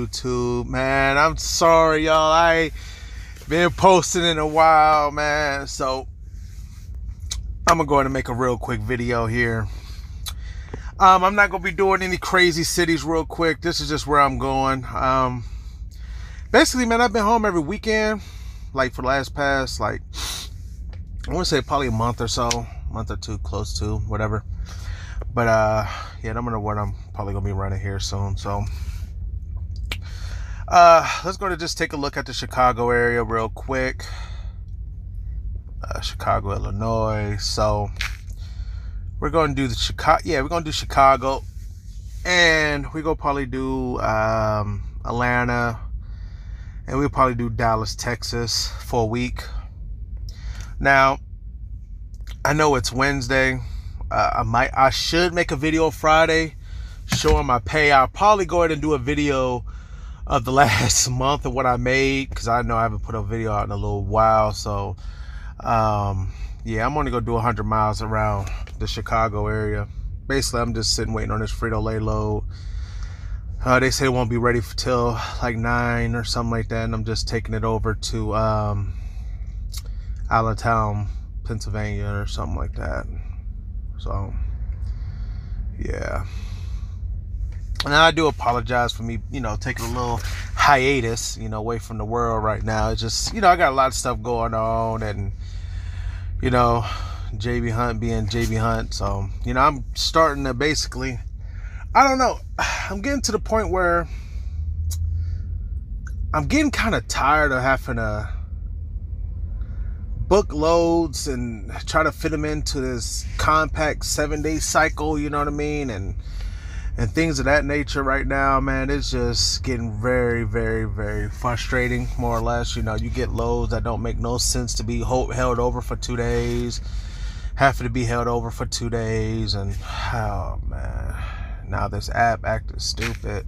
YouTube, man. I'm sorry, y'all. I ain't been posting in a while, man. So I'm gonna go ahead and make a real quick video here. I'm not gonna be doing any crazy cities real quick. This is just where I'm going. Basically, man, I've been home every weekend, like for the past, like, I want to say probably a month or so, month or two, close to, whatever. But yeah, I'm gonna what I'm probably gonna be running here soon. So let's go to just take a look at the Chicago area real quick. Chicago, Illinois. So we're gonna do the Chicago. Yeah, we're gonna do Chicago, and we're gonna probably do Atlanta, and we'll probably do Dallas, Texas for a week. Now, I know it's Wednesday. I should make a video Friday showing my pay. I'll probably go ahead and do a video of the last month of what I made, because I know I haven't put a video out in a little while. So yeah, I'm only gonna do 100 miles around the Chicago area. Basically, I'm just sitting waiting on this Frito-Lay load. They say it won't be ready till like 9 or something like that, and I'm just taking it over to Allentown, Pennsylvania or something like that. So yeah, and I do apologize for me, taking a little hiatus, away from the world right now. It's just, I got a lot of stuff going on, and JB Hunt being JB Hunt. So I'm starting to basically, I don't know, I'm getting to the point where I'm getting kind of tired of having to book loads and try to fit them into this compact 7-day cycle, you know what I mean, and things of that nature right now, man. It's just getting very, very, very frustrating, more or less. You get loads that don't make no sense to be held over for 2 days, having to be held over for 2 days, and oh man, now this app acting stupid.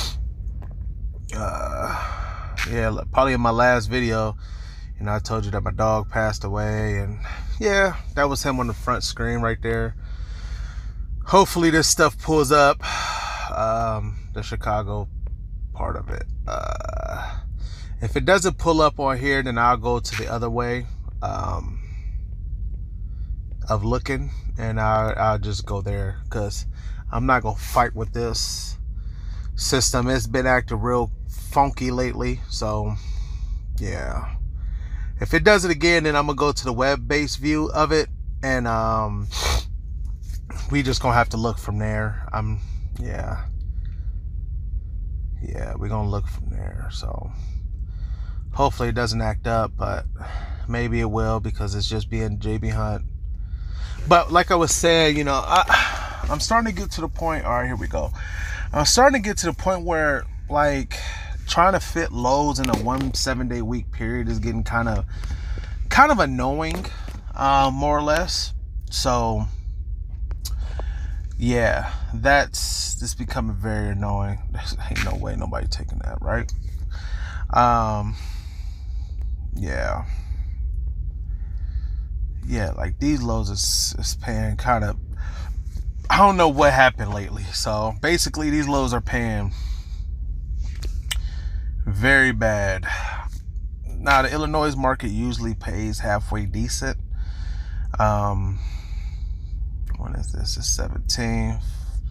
Yeah, probably in my last video, I told you that my dog passed away, and yeah, that was him on the front screen right there. Hopefully this stuff pulls up, the Chicago part of it. If it doesn't pull up on here, then I'll go to the other way of looking, and I'll just go there, because I'm not gonna fight with this system. It's been acting real funky lately. So yeah, if it does it again, then I'm gonna go to the web-based view of it, and we just gonna have to look from there. Yeah, we're gonna look from there. So hopefully it doesn't act up, but maybe it will, because it's just being JB Hunt. But like I was saying, I'm starting to get to the point. All right, here we go. I'm starting to get to the point where, like, trying to fit loads in a 1 7-day week period is getting kind of annoying, more or less. So yeah, this becoming very annoying. There's ain't no way nobody taking that, right? Yeah, like these loads is paying kind of, I don't know what happened lately. So basically these loads are paying very bad. Now the Illinois market usually pays halfway decent. When is this? The 17th.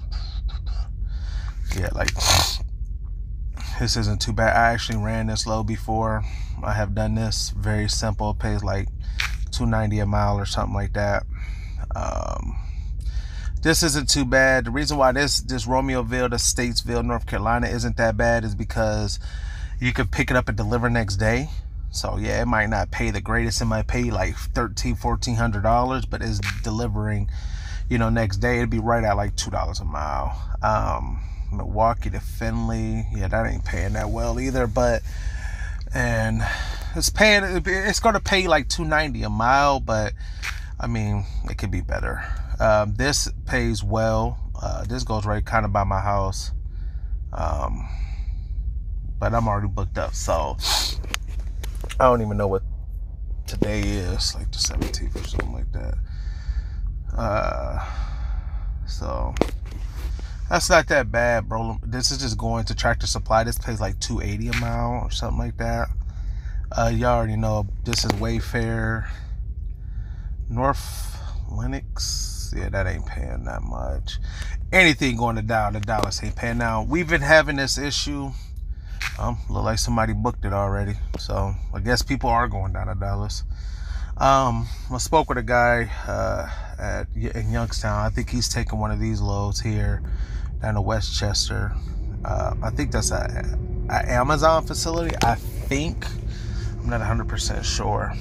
Yeah, like this isn't too bad. I actually ran this load before. I have done this. Very simple. It pays like $2.90 a mile or something like that. This isn't too bad. The reason why this Romeoville to Statesville, North Carolina isn't that bad is because you could pick it up and deliver next day. So yeah, it might not pay the greatest. It might pay like $1,400, but it's delivering, next day. It'd be right at like $2 a mile. Milwaukee to Findlay, yeah, that ain't paying that well either. And it's going to pay like $2.90 a mile, but I mean, it could be better. This pays well. This goes right kind of by my house. But I'm already booked up, so I don't even know what today is, like the 17th or something like that. So That's not that bad, bro. This is just going to Tractor Supply. This pays like $2.80 a mile or something like that. You already know this is Wayfair. North Lennox, yeah, that ain't paying that much. Anything going to Dallas ain't paying. Now, we've been having this issue. Look like somebody booked it already. So, I guess people are going down to Dallas. I spoke with a guy in Youngstown. I think he's taking one of these loads here down to Westchester. I think that's an Amazon facility. I think. I'm not 100% sure.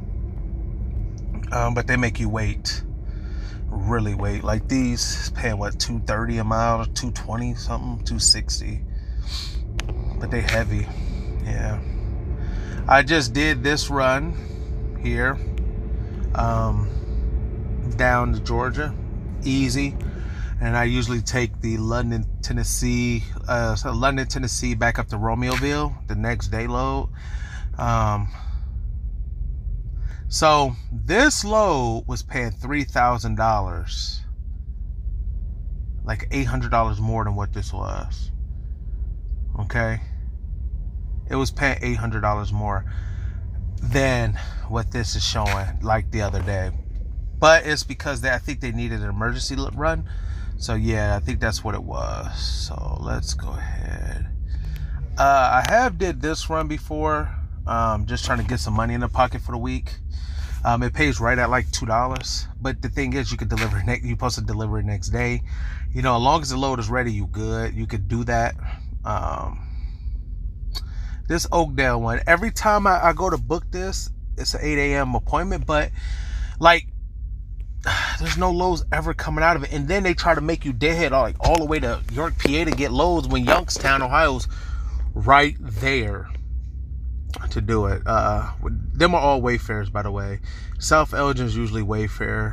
But they make you wait. Really wait. Like these paying what, $2.30 a mile, $2.20 something, $2.60. But they heavy. Yeah. I just did this run here. Down to Georgia. Easy. And I usually take the London, Tennessee back up to Romeoville, the next day load. So this load was paying $3,000, like $800 more than what this was. Okay, it was paying $800 more than what this is showing, like the other day. But it's because I think they needed an emergency run. So yeah, I think that's what it was. So let's go ahead. I have did this run before. Just trying to get some money in the pocket for the week. It pays right at like $2. But the thing is, you could deliver it. You're supposed to deliver it next day. You know, as long as the load is ready, you good. You could do that. This Oakdale one. Every time I go to book this, it's an 8 a.m. appointment. But like, there's no loads ever coming out of it. And then they try to make you deadhead all the way to York, PA to get loads when Youngstown, Ohio's right there to do it. Them are all Wayfairs, by the way. South Elgin's usually Wayfair.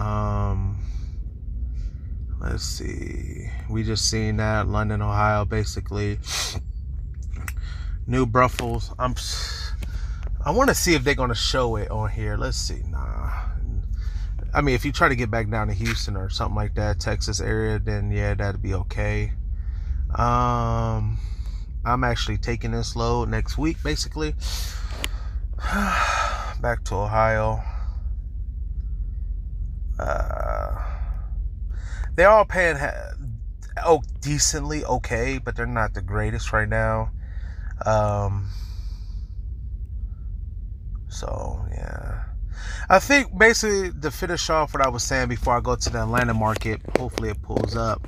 Let's see. We just seen that. London, Ohio, basically. New Brussels. I want to see if they're going to show it on here. Let's see. Nah. I mean, if you try to get back down to Houston or something like that, Texas area, then yeah, that'd be okay. I'm actually taking this load next week, basically. Back to Ohio. They're all paying decently okay, but they're not the greatest right now. So yeah, I think basically to finish off what I was saying before I go to the Atlanta market, hopefully it pulls up.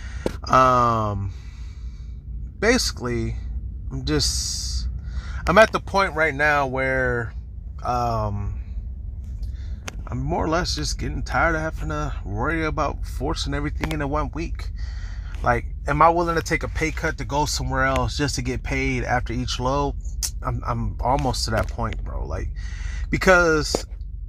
Basically, I'm at the point right now where I'm more or less just getting tired of having to worry about forcing everything into 1 week. Like, am I willing to take a pay cut to go somewhere else just to get paid after each load? I'm almost to that point, bro. Like, because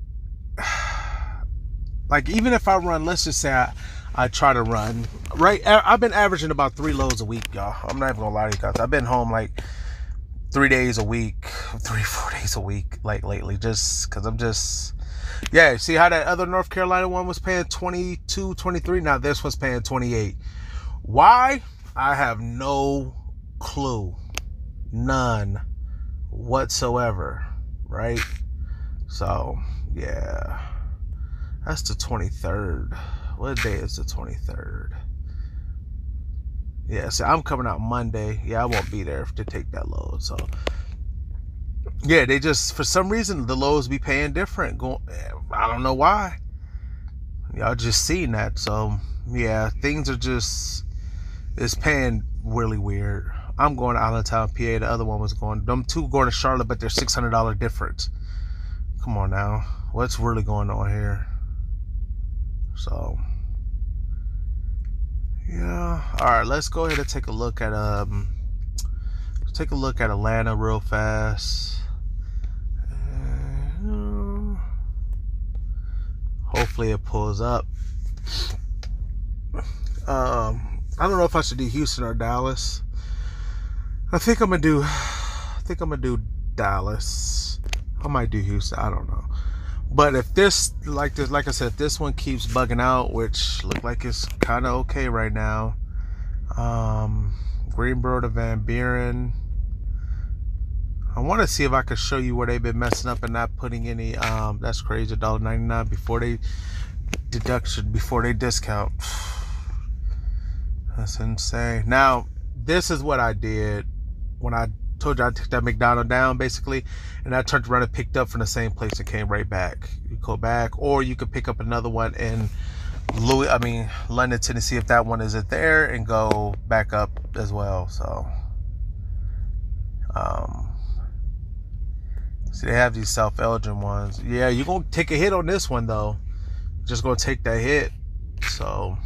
like, even if I run, let's just say I try to run, right? I've been averaging about 3 loads a week, y'all. I'm not even gonna lie to you guys. I've been home like 3 days a week, 3-4 days a week, like lately, just because I'm just, yeah. See how that other North Carolina one was paying 22, 23? Now this one's paying 28. Why? I have no clue. None whatsoever, right? So, yeah. That's the 23rd. What day is the 23rd? Yeah, so I'm coming out Monday. Yeah, I won't be there to take that load. So, yeah, they just, for some reason, the loads be paying different. I don't know why. Y'all just seen that. So, yeah, things are just, it's paying really weird. I'm going to Allentown, PA. The other one was going, them two going to Charlotte, but they're $600 difference. Come on now. What's really going on here? So, yeah. All right, let's go ahead and take a look at Atlanta real fast. Hopefully it pulls up. I don't know if I should do Houston or Dallas. I think I'm gonna do Dallas. I might do Houston. I don't know. But if this, like I said, if this one keeps bugging out, which look like it's kind of okay right now, Greenboro to Van Buren. I want to see if I could show you where they've been messing up and not putting any, that's crazy, $1.99 before they deduction, before they discount. That's insane. Now, this is what I did when I told you I took that McDonald's down, basically, and I turned around and picked up from the same place and came right back. You go back, or you could pick up another one in London, Tennessee, if that one isn't there, and go back up as well. So, see, they have these self-Elgin ones. Yeah, you're gonna take a hit on this one though. Just gonna take that hit. So,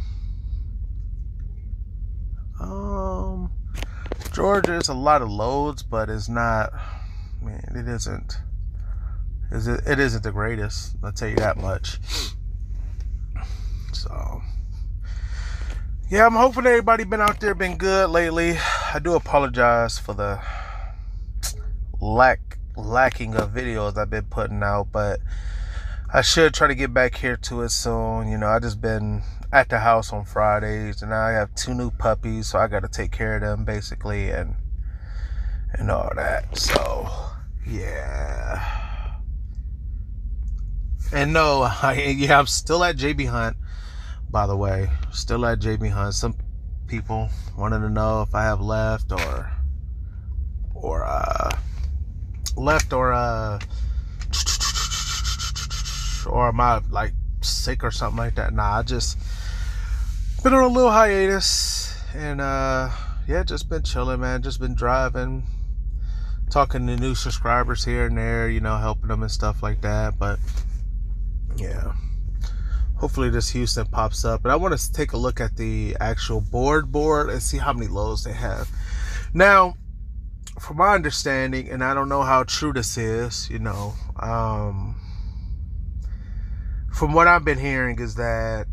Georgia is a lot of loads, but it's not. Man, it isn't. It isn't the greatest. I'll tell you that much. So, yeah, I'm hoping everybody been out there, been good lately. I do apologize for the lacking of videos I've been putting out, but I should try to get back here to it soon. You know, I just been at the house on Fridays, and now I have 2 new puppies, so I got to take care of them basically, and all that. So, yeah. And no, I'm still at JB Hunt, by the way. Still at JB Hunt. Some people wanted to know if I have left or am I like sick or something like that. Nah, I just been on a little hiatus, and yeah, just been chilling, man. Just been driving, talking to new subscribers here and there, you know, helping them and stuff like that. But yeah, hopefully this Houston pops up. And I want to take a look at the actual board and see how many lows they have. Now, from my understanding, and I don't know how true this is, you know, from what I've been hearing is that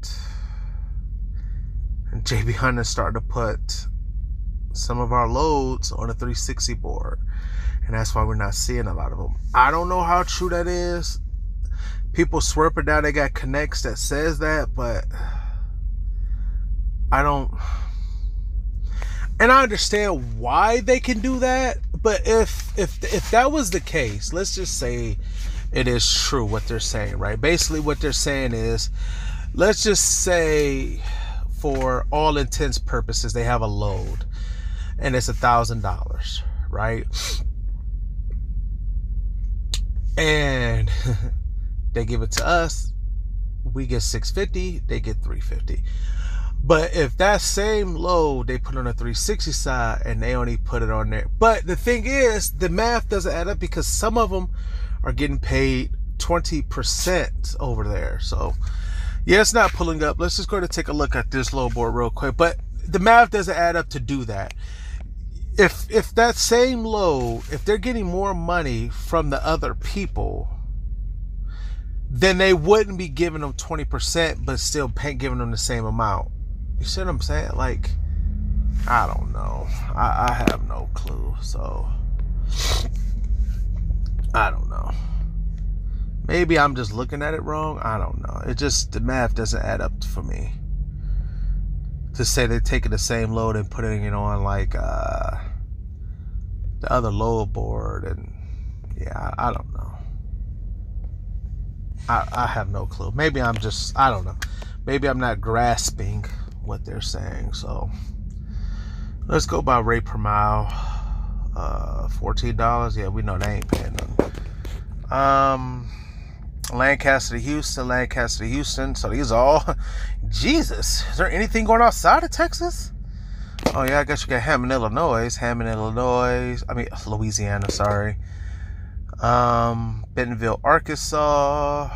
JB Hunt is starting to put some of our loads on a 360 board, and that's why we're not seeing a lot of them. I don't know how true that is. People swear up and down they got connects that says that, but I don't. And I understand why they can do that, but if that was the case, let's just say it is true what they're saying, right? Basically what they're saying is, let's just say for all intents purposes they have a load and it's $1,000, right? And they give it to us, we get $650, they get $350. But if that same load they put on a 360 side and they only put it on there, but the thing is, the math doesn't add up because some of them are getting paid 20% over there. So yeah, it's not pulling up. Let's just go to take a look at this load board real quick. But the math doesn't add up to do that. If that same load, if they're getting more money from the other people, then they wouldn't be giving them 20%, but still giving them the same amount. You see what I'm saying? Like, I don't know. I have no clue. So, I don't know. Maybe I'm just looking at it wrong. I don't know. It just, the math doesn't add up for me. To say they're taking the same load and putting it on like the other load board, and yeah, I don't know. I have no clue. Maybe I'm just, I don't know. Maybe I'm not grasping what they're saying. So let's go by rate per mile. $14. Yeah, we know they ain't paying nothing. Lancaster to Houston. So these are all, Jesus, is there anything going outside of Texas? Oh yeah, I guess you got Louisiana, sorry. Bentonville, Arkansas,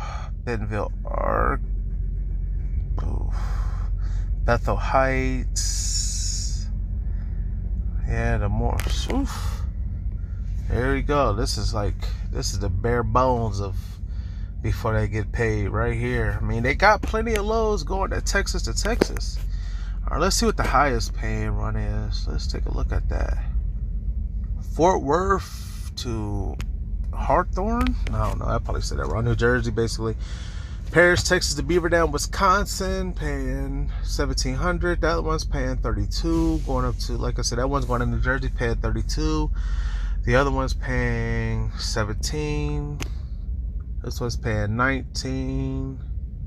Bethel Heights. Yeah, the more, oof. There we go. This is the bare bones of before they get paid right here. I mean, they got plenty of loads going to Texas. All right, let's see what the highest paying run is. Let's take a look at that. Fort Worth to Hawthorne? No, I probably said that wrong. New Jersey, basically. Paris, Texas to Beaver Dam, Wisconsin, paying $1,700. The other one's paying $32. Going up to, like I said, that one's going to New Jersey, paying $32. The other one's paying $17. This one's paying $19.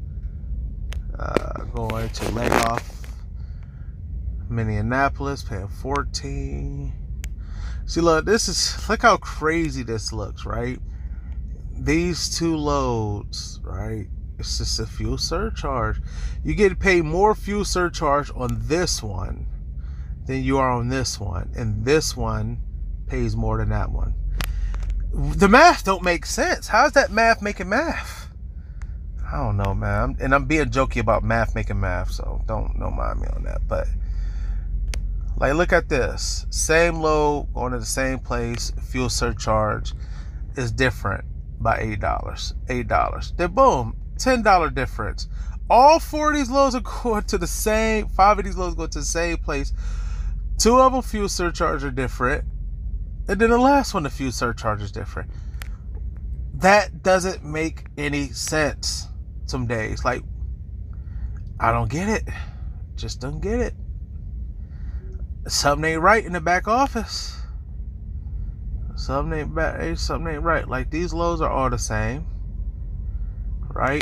Going to Layoff, Minneapolis, paying $14. See, look, look how crazy this looks, right? These two loads, right? It's just a fuel surcharge. You get paid more fuel surcharge on this one than you are on this one. And this one pays more than that one. The math don't make sense. How's that math making math? I don't know, man. And I'm being jokey about math making math, so don't mind me on that. But like, look at this. Same load going to the same place. Fuel surcharge is different by $8. Then boom, $10 difference. All 4 of these loads are going to the same. 5 of these loads go to the same place. 2 of them fuel surcharge are different, and then the last one, the fuel surcharge is different. That doesn't make any sense. Some days, like, I don't get it. Just don't get it. Something ain't right in the back office. Something ain't right. Like, these loads are all the same, right?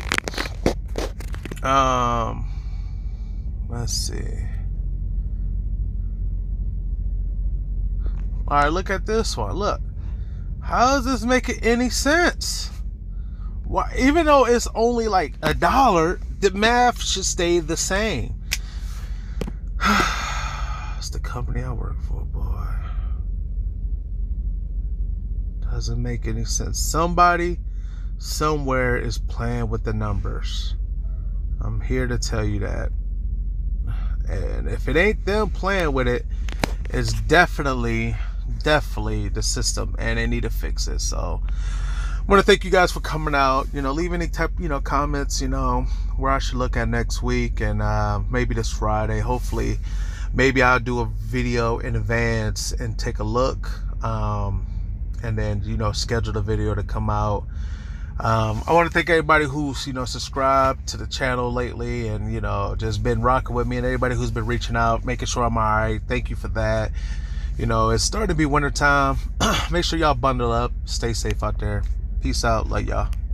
Let's see. All right, look at this one. Look, how is this making any sense? Why, even though it's only like $1, the math should stay the same. It's the company I work for, boy. Doesn't make any sense. Somebody somewhere is playing with the numbers. I'm here to tell you that. And if it ain't them playing with it, it's definitely the system, and they need to fix it. So I want to thank you guys for coming out. Leave any type, comments, where I should look at next week, and maybe this Friday. Hopefully, maybe I'll do a video in advance and take a look, and then schedule the video to come out. I want to thank everybody who's subscribed to the channel lately, and just been rocking with me, and everybody who's been reaching out, making sure I'm all right. Thank you for that. It's starting to be winter time. Make sure y'all bundle up. Stay safe out there. Peace out. Love y'all.